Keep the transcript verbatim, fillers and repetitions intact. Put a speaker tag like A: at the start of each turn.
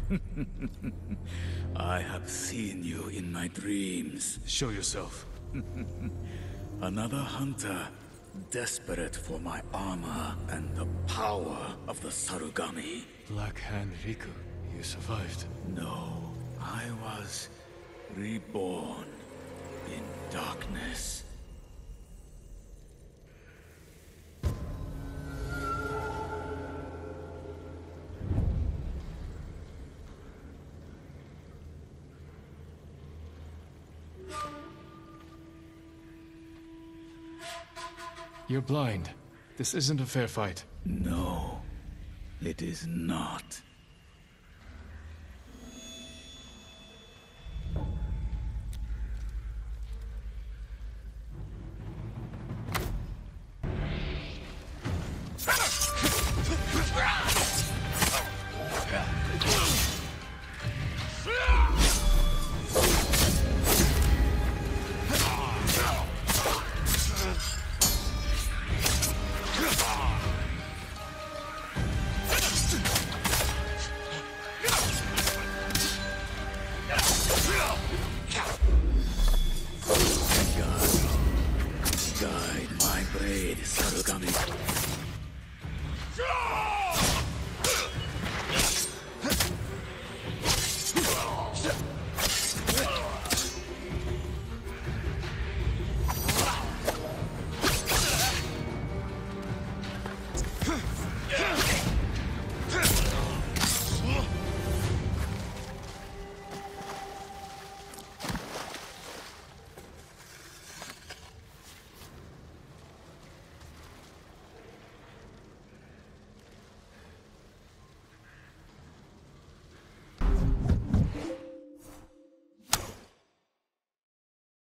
A: I have seen you in my dreams.
B: Show yourself.
A: Another hunter, desperate for my armor and the power of the Sarugami.
B: Black Hand Riku, you survived.
A: No, I was reborn in darkness.
B: You're blind. This isn't a fair fight.
A: No, it is not.